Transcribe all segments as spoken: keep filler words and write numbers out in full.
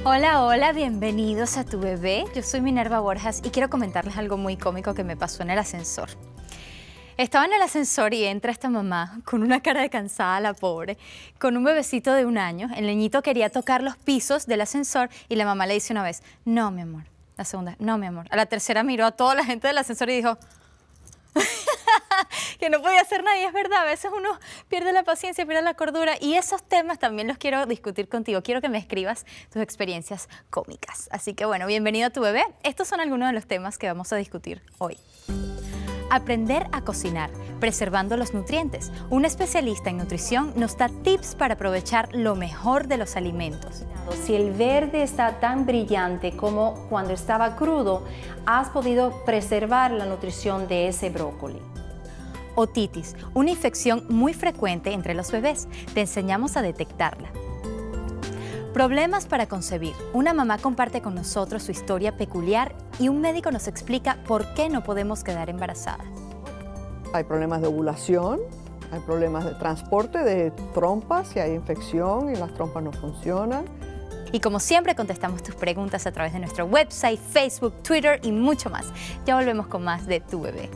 Hola, hola, bienvenidos a Tu Bebé. Yo soy Minerva Borjas y quiero comentarles algo muy cómico que me pasó en el ascensor. Estaba en el ascensor y entra esta mamá con una cara de cansada, la pobre, con un bebecito de un año. El niñito quería tocar los pisos del ascensor y la mamá le dice una vez, no, mi amor. La segunda, no, mi amor. A la tercera miró a toda la gente del ascensor y dijo, que no podía hacer nada. Y es verdad, a veces uno pierde la paciencia, pierde la cordura, y esos temas también los quiero discutir contigo. Quiero que me escribas tus experiencias cómicas. Así que bueno, bienvenido a Tu Bebé. Estos son algunos de los temas que vamos a discutir hoy. Aprender a cocinar, preservando los nutrientes. Un especialista en nutrición nos da tips para aprovechar lo mejor de los alimentos. Si el verde está tan brillante como cuando estaba crudo, has podido preservar la nutrición de ese brócoli. Otitis, una infección muy frecuente entre los bebés. Te enseñamos a detectarla. Problemas para concebir. Una mamá comparte con nosotros su historia peculiar y un médico nos explica por qué no podemos quedar embarazadas. Hay problemas de ovulación, hay problemas de transporte de trompas, si hay infección y las trompas no funcionan. Y como siempre contestamos tus preguntas a través de nuestro website, Facebook, Twitter y mucho más. Ya volvemos con más de Tu Bebé.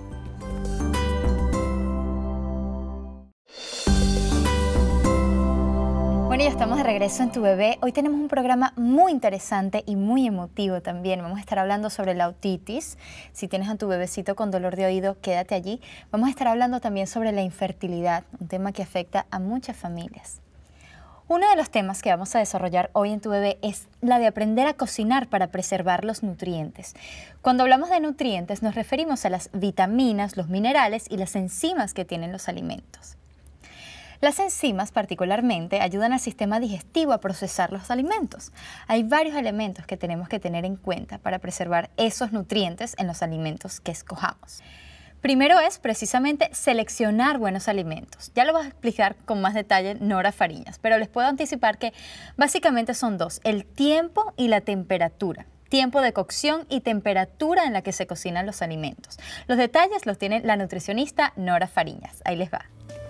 Bueno, ya estamos de regreso en Tu Bebé. Hoy tenemos un programa muy interesante y muy emotivo también. Vamos a estar hablando sobre la otitis. Si tienes a tu bebecito con dolor de oído, quédate allí. Vamos a estar hablando también sobre la infertilidad, un tema que afecta a muchas familias. Uno de los temas que vamos a desarrollar hoy en Tu Bebé es la de aprender a cocinar para preservar los nutrientes. Cuando hablamos de nutrientes nos referimos a las vitaminas, los minerales y las enzimas que tienen los alimentos. Las enzimas particularmente ayudan al sistema digestivo a procesar los alimentos. Hay varios elementos que tenemos que tener en cuenta para preservar esos nutrientes en los alimentos que escojamos. Primero es precisamente seleccionar buenos alimentos. Ya lo va a explicar con más detalle Nora Fariñas, pero les puedo anticipar que básicamente son dos, el tiempo y la temperatura. Tiempo de cocción y temperatura en la que se cocinan los alimentos. Los detalles los tiene la nutricionista Nora Fariñas. Ahí les va.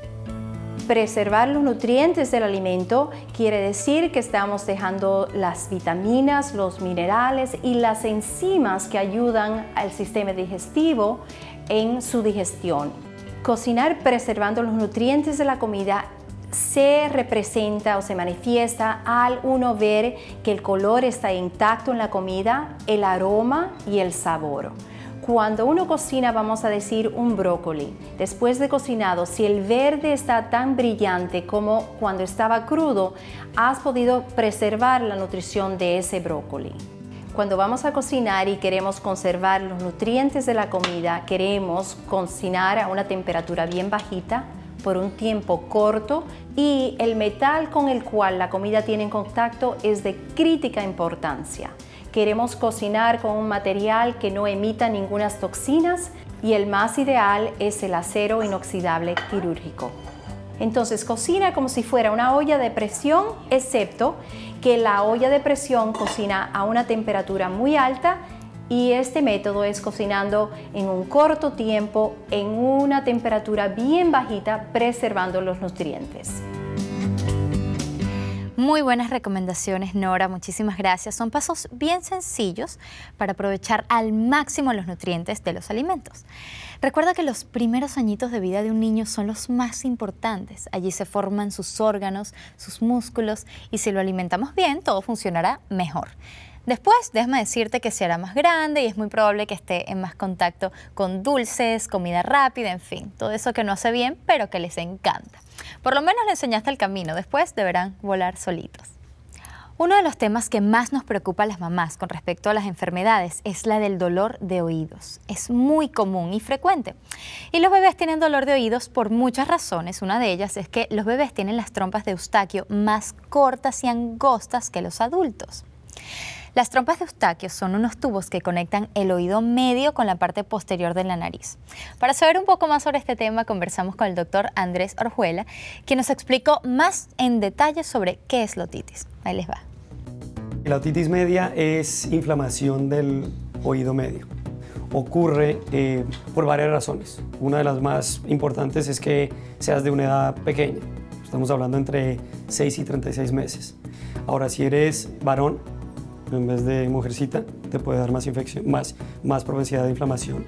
Preservar los nutrientes del alimento quiere decir que estamos dejando las vitaminas, los minerales y las enzimas que ayudan al sistema digestivo en su digestión. Cocinar preservando los nutrientes de la comida se representa o se manifiesta al uno ver que el color está intacto en la comida, el aroma y el sabor. Cuando uno cocina, vamos a decir un brócoli, después de cocinado, si el verde está tan brillante como cuando estaba crudo, has podido preservar la nutrición de ese brócoli. Cuando vamos a cocinar y queremos conservar los nutrientes de la comida, queremos cocinar a una temperatura bien bajita, por un tiempo corto, y el metal con el cual la comida tiene en contacto es de crítica importancia. Queremos cocinar con un material que no emita ninguna toxinas y el más ideal es el acero inoxidable quirúrgico. Entonces cocina como si fuera una olla de presión, excepto que la olla de presión cocina a una temperatura muy alta y este método es cocinando en un corto tiempo en una temperatura bien bajita, preservando los nutrientes. Muy buenas recomendaciones, Nora, muchísimas gracias. Son pasos bien sencillos para aprovechar al máximo los nutrientes de los alimentos. Recuerda que los primeros añitos de vida de un niño son los más importantes. Allí se forman sus órganos, sus músculos y si lo alimentamos bien, todo funcionará mejor. Después, déjame decirte que se hará más grande y es muy probable que esté en más contacto con dulces, comida rápida, en fin, todo eso que no hace bien, pero que les encanta. Por lo menos le enseñaste el camino, después deberán volar solitos. Uno de los temas que más nos preocupa a las mamás con respecto a las enfermedades es la del dolor de oídos. Es muy común y frecuente. Y los bebés tienen dolor de oídos por muchas razones. Una de ellas es que los bebés tienen las trompas de Eustaquio más cortas y angostas que los adultos. Las trompas de Eustaquio son unos tubos que conectan el oído medio con la parte posterior de la nariz. Para saber un poco más sobre este tema, conversamos con el doctor Andrés Orjuela, quien nos explicó más en detalle sobre qué es la otitis. Ahí les va. La otitis media es inflamación del oído medio. Ocurre eh, por varias razones. Una de las más importantes es que seas de una edad pequeña. Estamos hablando entre seis y treinta y seis meses. Ahora, si eres varón, en vez de mujercita, te puede dar más infección, más, más propensidad de inflamación.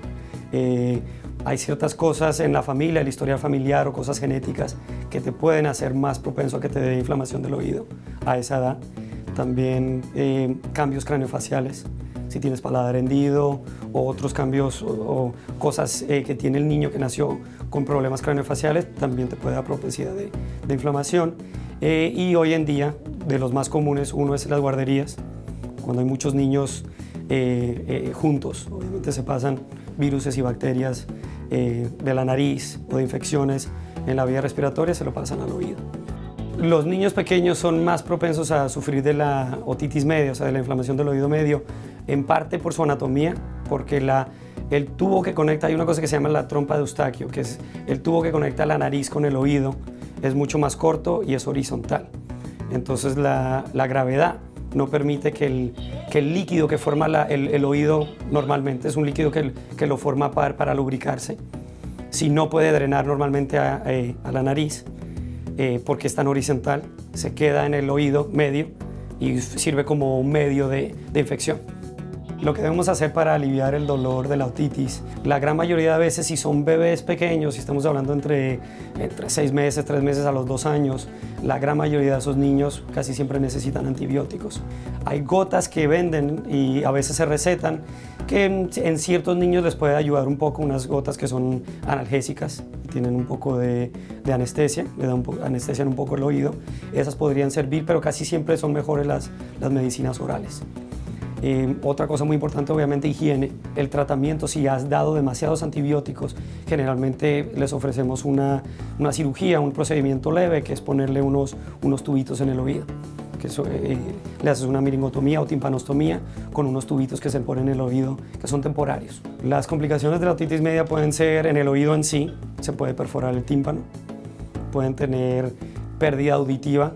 Eh, hay ciertas cosas en la familia, el historial familiar o cosas genéticas que te pueden hacer más propenso a que te dé inflamación del oído a esa edad. También eh, cambios craneofaciales, si tienes paladar hendido o otros cambios o, o cosas eh, que tiene el niño que nació con problemas craneofaciales, también te puede dar propensidad de, de inflamación. Eh, y hoy en día, de los más comunes, uno es las guarderías, cuando hay muchos niños eh, eh, juntos, obviamente se pasan virus y bacterias eh, de la nariz o de infecciones en la vía respiratoria, se lo pasan al oído. Los niños pequeños son más propensos a sufrir de la otitis media, o sea, de la inflamación del oído medio, en parte por su anatomía, porque la, el tubo que conecta, hay una cosa que se llama la trompa de Eustaquio, que es el tubo que conecta la nariz con el oído, es mucho más corto y es horizontal. Entonces la, la gravedad no permite que el, que el líquido que forma la, el, el oído normalmente, es un líquido que, que lo forma para, para lubricarse, si no puede drenar normalmente a, a, a la nariz, eh, porque es tan horizontal, se queda en el oído medio y sirve como un medio de, de infección. Lo que debemos hacer para aliviar el dolor de la otitis, la gran mayoría de veces si son bebés pequeños, si estamos hablando entre, entre seis meses, tres meses a los dos años, la gran mayoría de esos niños casi siempre necesitan antibióticos. Hay gotas que venden y a veces se recetan que en, en ciertos niños les puede ayudar un poco, unas gotas que son analgésicas, tienen un poco de, de anestesia, le dan un poco, anestesian un poco el oído, esas podrían servir, pero casi siempre son mejores las, las medicinas orales. Eh, otra cosa muy importante, obviamente, higiene. El tratamiento, si has dado demasiados antibióticos, generalmente les ofrecemos una, una cirugía, un procedimiento leve, que es ponerle unos, unos tubitos en el oído. Que eso, eh, le haces una miringotomía o timpanostomía con unos tubitos que se ponen en el oído, que son temporarios. Las complicaciones de la otitis media pueden ser en el oído en sí, se puede perforar el tímpano, pueden tener pérdida auditiva,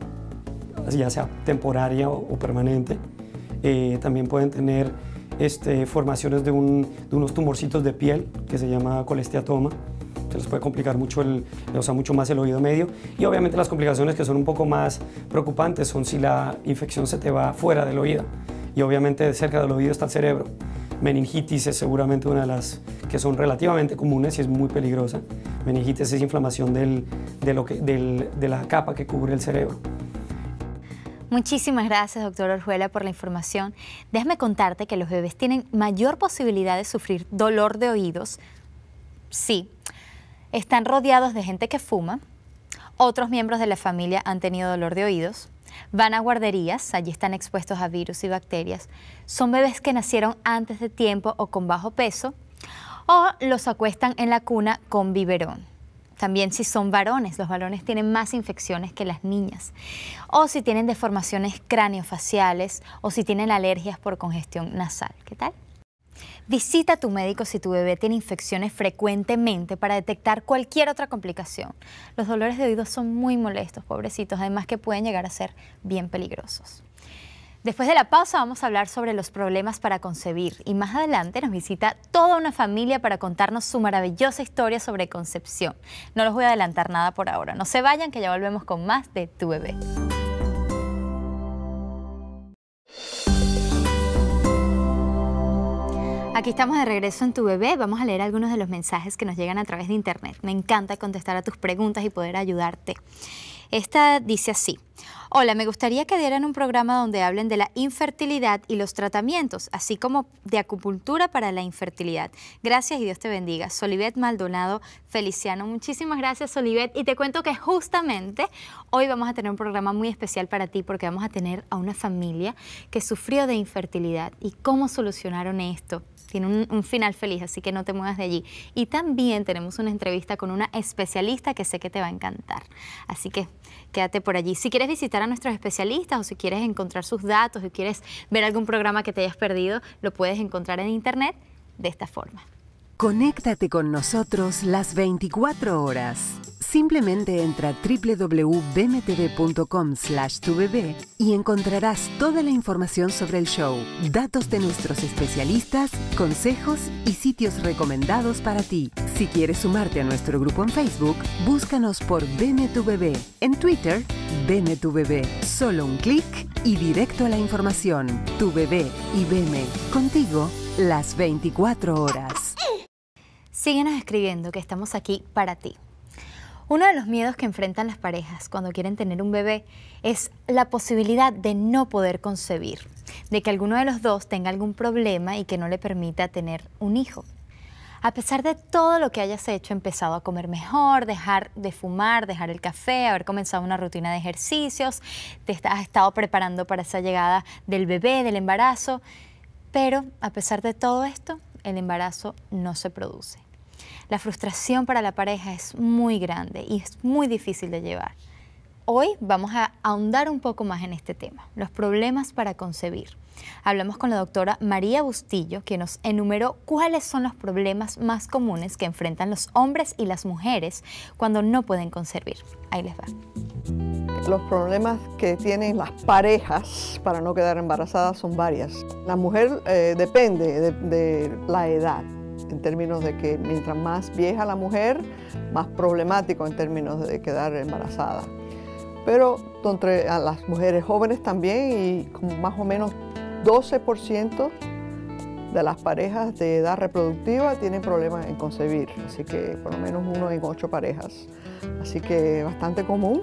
ya sea temporaria o, o permanente. Eh, también pueden tener este, formaciones de, un, de unos tumorcitos de piel que se llama colesteatoma. Se les puede complicar mucho, el, o sea, mucho más el oído medio. Y obviamente las complicaciones que son un poco más preocupantes son si la infección se te va fuera del oído. Y obviamente cerca del oído está el cerebro. Meningitis es seguramente una de las que son relativamente comunes y es muy peligrosa. Meningitis es inflamación del, de, lo que, del, de la capa que cubre el cerebro. Muchísimas gracias, doctor Orjuela, por la información. Déjame contarte que los bebés tienen mayor posibilidad de sufrir dolor de oídos. Sí, están rodeados de gente que fuma, otros miembros de la familia han tenido dolor de oídos, van a guarderías, allí están expuestos a virus y bacterias, son bebés que nacieron antes de tiempo o con bajo peso, o los acuestan en la cuna con biberón. También si son varones, los varones tienen más infecciones que las niñas. O si tienen deformaciones craneofaciales o si tienen alergias por congestión nasal. ¿Qué tal? Visita a tu médico si tu bebé tiene infecciones frecuentemente para detectar cualquier otra complicación. Los dolores de oídos son muy molestos, pobrecitos, además que pueden llegar a ser bien peligrosos. Después de la pausa vamos a hablar sobre los problemas para concebir y más adelante nos visita toda una familia para contarnos su maravillosa historia sobre concepción. No los voy a adelantar nada por ahora. No se vayan, que ya volvemos con más de Tu Bebé. Aquí estamos de regreso en Tu Bebé. Vamos a leer algunos de los mensajes que nos llegan a través de internet. Me encanta contestar a tus preguntas y poder ayudarte. Esta dice así: hola, me gustaría que dieran un programa donde hablen de la infertilidad y los tratamientos, así como de acupuntura para la infertilidad. Gracias y Dios te bendiga. Solivet Maldonado Feliciano. Muchísimas gracias, Solivet. Y te cuento que justamente hoy vamos a tener un programa muy especial para ti porque vamos a tener a una familia que sufrió de infertilidad y cómo solucionaron esto. Tiene un, un final feliz, así que no te muevas de allí. Y también tenemos una entrevista con una especialista que sé que te va a encantar. Así que quédate por allí. Si quieres visitar a nuestros especialistas o si quieres encontrar sus datos o quieres ver algún programa que te hayas perdido, lo puedes encontrar en internet de esta forma. Conéctate con nosotros las veinticuatro horas. Simplemente entra a w w w punto b m t v punto com slash tu bebé y encontrarás toda la información sobre el show, datos de nuestros especialistas, consejos y sitios recomendados para ti. Si quieres sumarte a nuestro grupo en Facebook, búscanos por Veme tu Bebé. En Twitter, Veme tu Bebé. Solo un clic y directo a la información. Tu bebé y Veme. Contigo las veinticuatro horas. Síguenos escribiendo que estamos aquí para ti. Uno de los miedos que enfrentan las parejas cuando quieren tener un bebé es la posibilidad de no poder concebir, de que alguno de los dos tenga algún problema y que no le permita tener un hijo. A pesar de todo lo que hayas hecho, empezado a comer mejor, dejar de fumar, dejar el café, haber comenzado una rutina de ejercicios, te has estado preparando para esa llegada del bebé, del embarazo, pero a pesar de todo esto, el embarazo no se produce. La frustración para la pareja es muy grande y es muy difícil de llevar. Hoy vamos a ahondar un poco más en este tema, los problemas para concebir. Hablamos con la doctora María Bustillo, que nos enumeró cuáles son los problemas más comunes que enfrentan los hombres y las mujeres cuando no pueden concebir. Ahí les va. Los problemas que tienen las parejas para no quedar embarazadas son varias. La mujer eh, depende de, de la edad, en términos de que mientras más vieja la mujer, más problemático en términos de quedar embarazada. Pero entre a las mujeres jóvenes también, y como más o menos doce por ciento de las parejas de edad reproductiva tienen problemas en concebir, así que por lo menos uno en ocho parejas. Así que bastante común.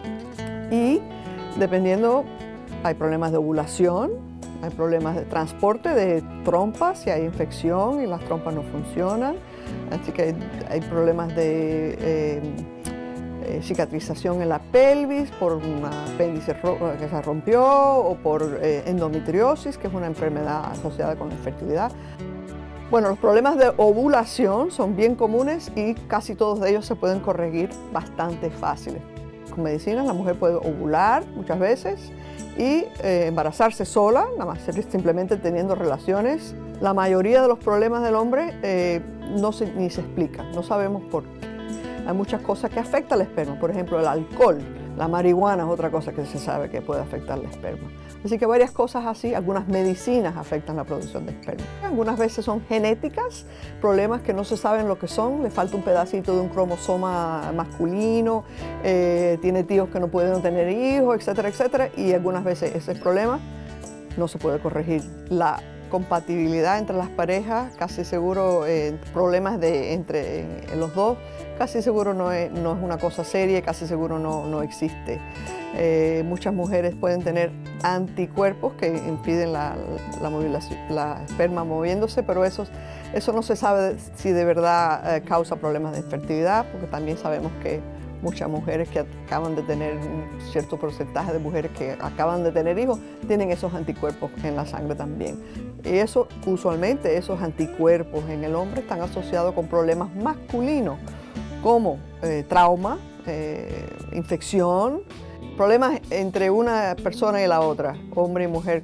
Y dependiendo, hay problemas de ovulación, hay problemas de transporte de trompas, si hay infección y las trompas no funcionan. Así que hay, hay problemas de eh, eh, cicatrización en la pelvis por un apéndice que se rompió o por eh, endometriosis, que es una enfermedad asociada con la infertilidad. Bueno, los problemas de ovulación son bien comunes y casi todos de ellos se pueden corregir bastante fáciles. Con medicinas la mujer puede ovular muchas veces y eh, embarazarse sola, nada más simplemente teniendo relaciones. La mayoría de los problemas del hombre eh, no se, ni se explican, no sabemos por qué. Hay muchas cosas que afectan al esperma, por ejemplo el alcohol, la marihuana es otra cosa que se sabe que puede afectar al esperma. Así que varias cosas así, algunas medicinas afectan la producción de esperma. Algunas veces son genéticas, problemas que no se saben lo que son, le falta un pedacito de un cromosoma masculino, eh, tiene tíos que no pueden tener hijos, etcétera, etcétera, y algunas veces ese problema no se puede corregir. La compatibilidad entre las parejas, casi seguro eh, problemas de, entre eh, los dos, casi seguro no es, no es una cosa seria, casi seguro no, no existe. Eh, muchas mujeres pueden tener anticuerpos que impiden la, la, la, la esperma moviéndose, pero eso, eso no se sabe si de verdad eh, causa problemas de infertilidad, porque también sabemos que muchas mujeres que acaban de tener, un cierto porcentaje de mujeres que acaban de tener hijos, tienen esos anticuerpos en la sangre también. Y eso, usualmente, esos anticuerpos en el hombre están asociados con problemas masculinos, como eh, trauma, eh, infección, problemas entre una persona y la otra, hombre y mujer,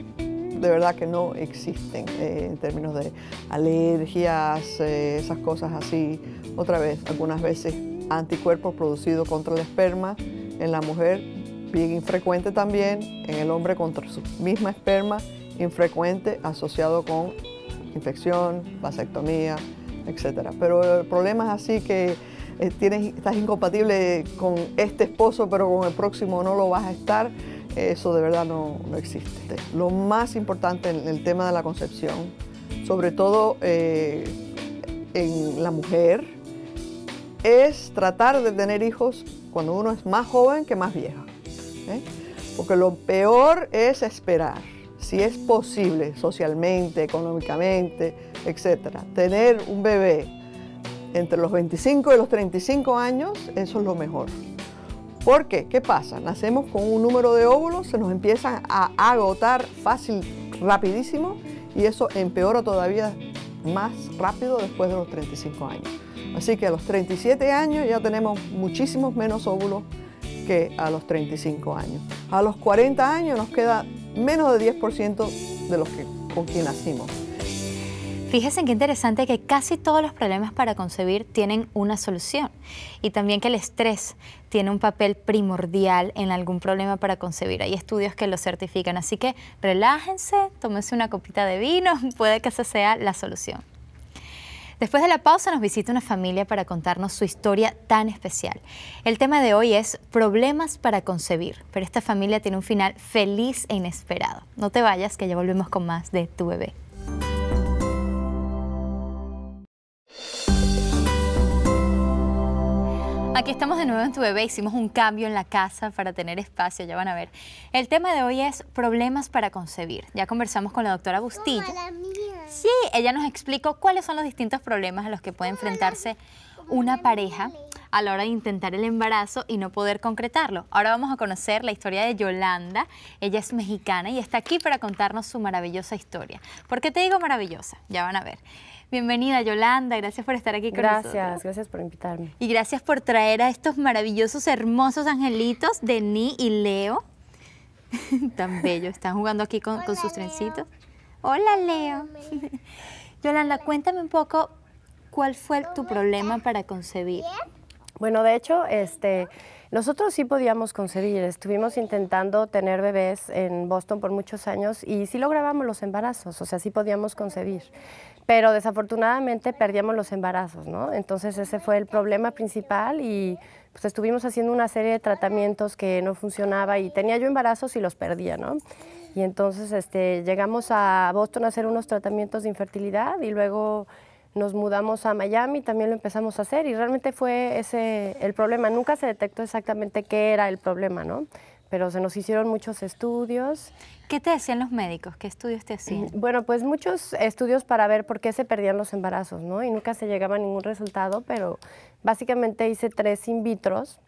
de verdad que no existen eh, en términos de alergias, eh, esas cosas así. Otra vez, algunas veces anticuerpos producidos contra el esperma en la mujer, bien infrecuente también, en el hombre contra su misma esperma, infrecuente, asociado con infección, vasectomía, etcétera. Pero problemas así que eh, tienes, estás incompatible con este esposo, pero con el próximo no lo vas a estar, eso de verdad no, no existe. Lo más importante en el tema de la concepción, sobre todo eh, en la mujer, es tratar de tener hijos cuando uno es más joven que más vieja, ¿eh? Porque lo peor es esperar, si es posible socialmente, económicamente, etcétera. Tener un bebé entre los veinticinco y los treinta y cinco años, eso es lo mejor. ¿Por qué? ¿Qué pasa? Nacemos con un número de óvulos, se nos empiezan a agotar fácil, rapidísimo, y eso empeora todavía más rápido después de los treinta y cinco años. Así que a los treinta y siete años ya tenemos muchísimos menos óvulos que a los treinta y cinco años. A los cuarenta años nos queda menos de diez por ciento de los que, con quien nacimos. Fíjense qué interesante que casi todos los problemas para concebir tienen una solución y también que el estrés tiene un papel primordial en algún problema para concebir. Hay estudios que lo certifican, así que relájense, tómense una copita de vino, puede que esa sea la solución. Después de la pausa nos visita una familia para contarnos su historia tan especial. El tema de hoy es problemas para concebir, pero esta familia tiene un final feliz e inesperado. No te vayas, que ya volvemos con más de Tu Bebé. Aquí estamos de nuevo en Tu Bebé, hicimos un cambio en la casa para tener espacio, ya van a ver. El tema de hoy es problemas para concebir. Ya conversamos con la doctora Bustillo. Sí, ella nos explicó cuáles son los distintos problemas a los que puede enfrentarse una pareja a la hora de intentar el embarazo y no poder concretarlo. Ahora vamos a conocer la historia de Yolanda. Ella es mexicana y está aquí para contarnos su maravillosa historia. ¿Por qué te digo maravillosa? Ya van a ver. Bienvenida, Yolanda, gracias por estar aquí con gracias, nosotros. Gracias, gracias por invitarme. Y gracias por traer a estos maravillosos, hermosos angelitos, Denis y Leo. Tan bellos, están jugando aquí con, Hola, con sus Leo. trencitos. Hola, Leo. Yolanda, cuéntame un poco, ¿cuál fue tu problema para concebir? Bueno, de hecho, este, nosotros sí podíamos concebir. Estuvimos intentando tener bebés en Boston por muchos años y sí lográbamos los embarazos, o sea, sí podíamos concebir. Pero desafortunadamente perdíamos los embarazos, ¿no? Entonces ese fue el problema principal y pues estuvimos haciendo una serie de tratamientos que no funcionaba y tenía yo embarazos y los perdía, ¿no? Y entonces este, llegamos a Boston a hacer unos tratamientos de infertilidad y luego nos mudamos a Miami, también lo empezamos a hacer y realmente fue ese el problema. Nunca se detectó exactamente qué era el problema, ¿no? Pero se nos hicieron muchos estudios. ¿Qué te decían los médicos? ¿Qué estudios te hacían? Bueno, pues muchos estudios para ver por qué se perdían los embarazos, ¿no? Y nunca se llegaba a ningún resultado, pero básicamente hice tres in vitros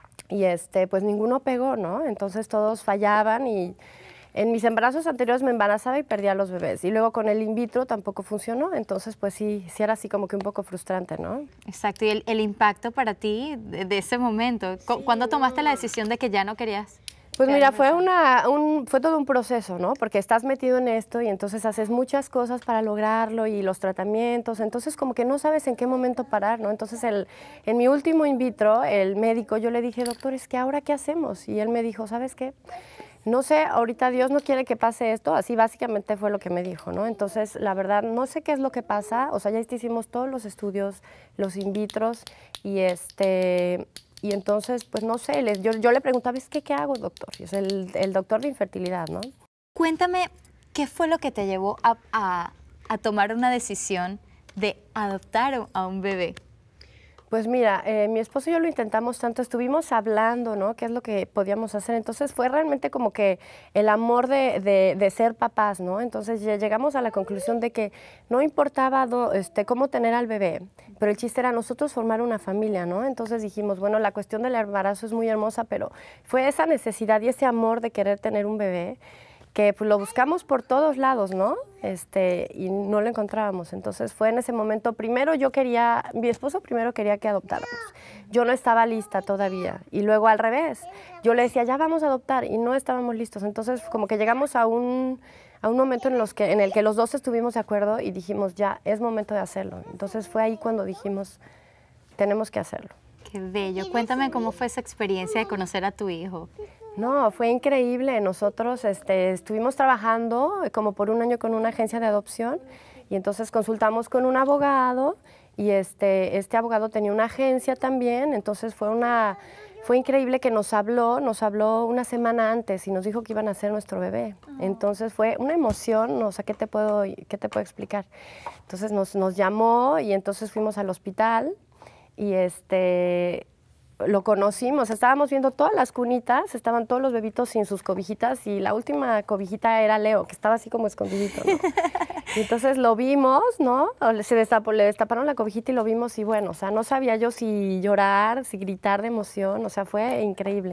y este, pues ninguno pegó, ¿no? Entonces todos fallaban y en mis embarazos anteriores me embarazaba y perdía los bebés. Y luego con el in vitro tampoco funcionó, entonces pues sí, sí era así como que un poco frustrante, ¿no? Exacto, y el, el impacto para ti de, de ese momento, sí, ¿cuándo tomaste la decisión de que ya no querías? Pues mira, fue, una, un, fue todo un proceso, ¿no? Porque estás metido en esto y entonces haces muchas cosas para lograrlo y los tratamientos, entonces como que no sabes en qué momento parar, ¿no? Entonces el, en mi último in vitro, el médico, yo le dije, doctor, es que ahora ¿qué hacemos? Y él me dijo, ¿sabes qué? No sé, ahorita Dios no quiere que pase esto, así básicamente fue lo que me dijo, ¿no? Entonces, la verdad, no sé qué es lo que pasa, o sea, ya hicimos todos los estudios, los in vitros, y este... Y entonces, pues no sé, les, yo, yo le preguntaba, ¿es que qué hago, doctor? Y es el, el doctor de infertilidad, ¿no? Cuéntame, ¿qué fue lo que te llevó a, a, a tomar una decisión de adoptar a un bebé? Pues mira, eh, mi esposo y yo lo intentamos tanto, estuvimos hablando, ¿no? ¿Qué es lo que podíamos hacer? Entonces fue realmente como que el amor de, de, de ser papás, ¿no? Entonces llegamos a la conclusión de que no importaba do, este, cómo tener al bebé, pero el chiste era nosotros formar una familia, ¿no? Entonces dijimos, bueno, la cuestión del embarazo es muy hermosa, pero fue esa necesidad y ese amor de querer tener un bebé que pues, lo buscamos por todos lados, ¿no? Este, y no lo encontrábamos. Entonces fue en ese momento, primero yo quería, mi esposo primero quería que adoptáramos. Yo no estaba lista todavía. Y luego al revés, yo le decía, ya vamos a adoptar, y no estábamos listos. Entonces como que llegamos a un, a un momento en, los que, en el que los dos estuvimos de acuerdo y dijimos, ya, es momento de hacerlo. Entonces fue ahí cuando dijimos, tenemos que hacerlo. Qué bello. Cuéntame cómo fue esa experiencia de conocer a tu hijo. No, fue increíble. Nosotros este, estuvimos trabajando como por un año con una agencia de adopción y entonces consultamos con un abogado y este, este abogado tenía una agencia también, entonces fue, una, fue increíble que nos habló, nos habló una semana antes y nos dijo que iban a ser nuestro bebé. Entonces fue una emoción, o sea, ¿qué te puedo, qué te puedo explicar? Entonces nos, nos llamó y entonces fuimos al hospital y este... lo conocimos, estábamos viendo todas las cunitas, estaban todos los bebitos sin sus cobijitas y la última cobijita era Leo, que estaba así como escondidito, ¿no? Y entonces lo vimos, ¿no? Se destapó, le destaparon la cobijita y lo vimos y bueno, o sea, no sabía yo si llorar, si gritar de emoción, o sea, fue increíble.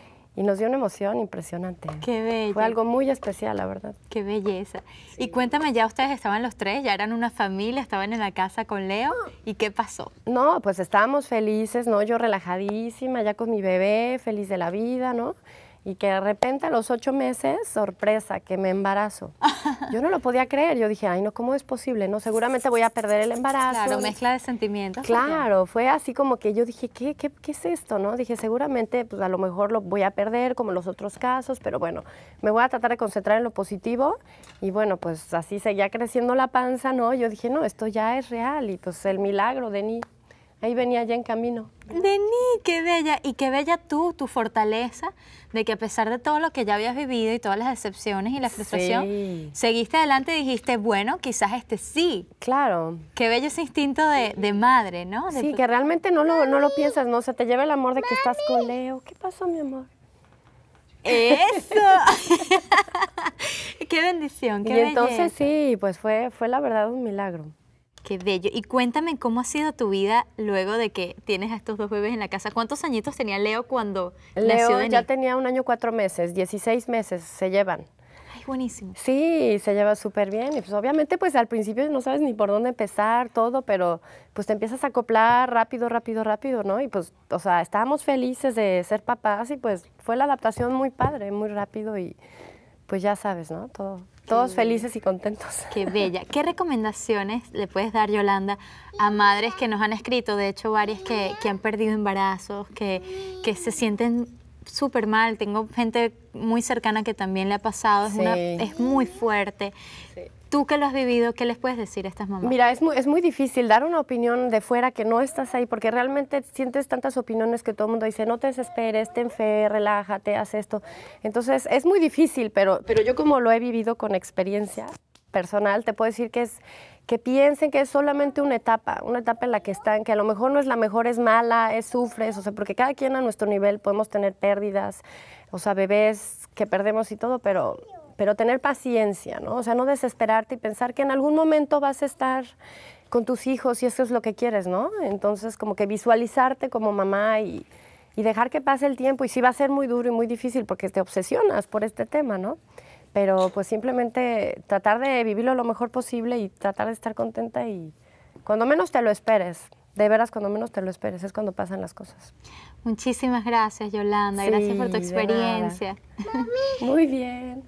Y nos dio una emoción impresionante. Qué bello. Fue algo muy especial, la verdad. Qué belleza. Sí. Y cuéntame, ya ustedes estaban los tres, ya eran una familia, estaban en la casa con Leo, ¿y qué pasó? No, pues estábamos felices, ¿no? Yo relajadísima, ya con mi bebé, feliz de la vida, ¿no? Y que de repente a los ocho meses, sorpresa, que me embarazo. Yo no lo podía creer. Yo dije, ay, no, ¿cómo es posible? No, seguramente voy a perder el embarazo. Claro, mezcla de sentimientos. Claro, fue así como que yo dije, ¿qué, qué, qué es esto? ¿No? Dije, seguramente, pues a lo mejor lo voy a perder, como los otros casos, pero bueno, me voy a tratar de concentrar en lo positivo. Y bueno, pues así seguía creciendo la panza, ¿no? Yo dije, no, esto ya es real. Y pues el milagro de Ni, ahí venía ya en camino. Deni, qué bella. Y qué bella tú, tu fortaleza, de que a pesar de todo lo que ya habías vivido y todas las decepciones y la frustración, sí, seguiste adelante y dijiste, bueno, quizás este sí. Claro. Qué bello ese instinto de, de madre, ¿no? De sí, que realmente no lo, no lo piensas, ¿no? Se te lleva el amor de que estás con Leo. ¿Qué pasó, mi amor? ¡Eso! ¡Qué bendición! ¡Qué y entonces belleza! Sí, pues fue, fue la verdad un milagro. Qué bello. Y cuéntame cómo ha sido tu vida luego de que tienes a estos dos bebés en la casa. ¿Cuántos añitos tenía Leo cuando Leo nació Deni? Ya tenía un año, cuatro meses, dieciséis meses se llevan. Ay, buenísimo. Sí, se lleva súper bien. Y pues obviamente pues al principio no sabes ni por dónde empezar, todo, pero pues te empiezas a acoplar rápido, rápido, rápido, ¿no? Y pues, o sea, estábamos felices de ser papás y pues fue la adaptación muy padre, muy rápido y pues ya sabes, ¿no? Todo. Todos felices y contentos. Qué bella. ¿Qué recomendaciones le puedes dar, Yolanda, a madres que nos han escrito, de hecho varias que, que han perdido embarazos, que, que se sienten súper mal? Tengo gente muy cercana que también le ha pasado, es, sí. una, es muy fuerte. Sí. Tú que lo has vivido, ¿qué les puedes decir a estas mamás? Mira, es muy, es muy difícil dar una opinión de fuera que no estás ahí, porque realmente sientes tantas opiniones que todo el mundo dice, no te desesperes, ten fe, relájate, haz esto. Entonces, es muy difícil, pero, pero yo como lo he vivido con experiencia personal, te puedo decir que es que piensen que es solamente una etapa, una etapa en la que están, que a lo mejor no es la mejor, es mala, es sufres, o sea, porque cada quien a nuestro nivel podemos tener pérdidas, o sea, bebés que perdemos y todo, pero... pero tener paciencia, ¿no? O sea, no desesperarte y pensar que en algún momento vas a estar con tus hijos y eso es lo que quieres, ¿no? Entonces, como que visualizarte como mamá y, y dejar que pase el tiempo. Y sí va a ser muy duro y muy difícil porque te obsesionas por este tema, ¿no? Pero pues simplemente tratar de vivirlo lo mejor posible y tratar de estar contenta y cuando menos te lo esperes. De veras, cuando menos te lo esperes, es cuando pasan las cosas. Muchísimas gracias, Yolanda. Sí, gracias por tu experiencia. Muy bien.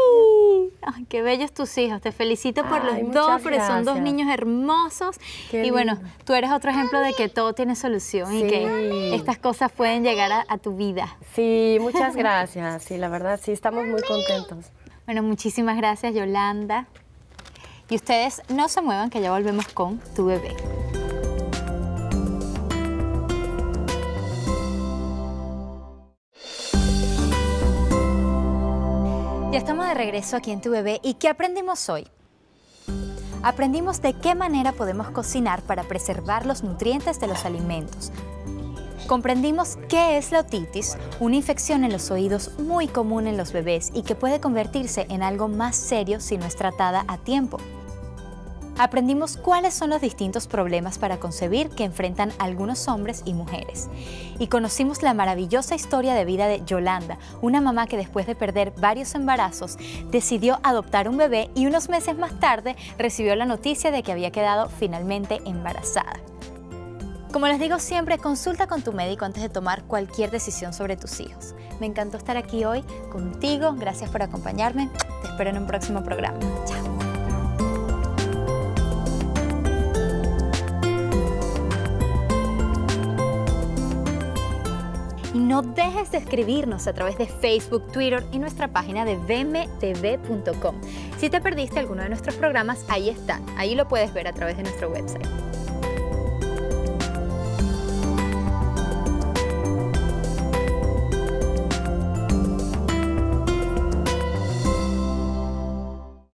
Ay, qué bellos tus hijos. Te felicito por Ay, los dos, porque gracias. son dos niños hermosos. Qué y bueno, lindo. Tú eres otro ejemplo de que todo tiene solución sí. y que estas cosas pueden llegar a, a tu vida. Sí, muchas gracias. Sí, la verdad, sí, estamos muy contentos. Bueno, muchísimas gracias, Yolanda. Y ustedes no se muevan, que ya volvemos con Tu Bebé. Ya estamos de regreso aquí en Tu Bebé. ¿Y qué aprendimos hoy? Aprendimos de qué manera podemos cocinar para preservar los nutrientes de los alimentos. Comprendimos qué es la otitis, una infección en los oídos muy común en los bebés y que puede convertirse en algo más serio si no es tratada a tiempo. Aprendimos cuáles son los distintos problemas para concebir que enfrentan algunos hombres y mujeres. Y conocimos la maravillosa historia de vida de Yolanda, una mamá que después de perder varios embarazos decidió adoptar un bebé y unos meses más tarde recibió la noticia de que había quedado finalmente embarazada. Como les digo siempre, consulta con tu médico antes de tomar cualquier decisión sobre tus hijos. Me encantó estar aquí hoy contigo. Gracias por acompañarme. Te espero en un próximo programa. Chao. Y no dejes de escribirnos a través de Facebook, Twitter y nuestra página de v m t v punto com. Si te perdiste alguno de nuestros programas, ahí están. Ahí lo puedes ver a través de nuestro website.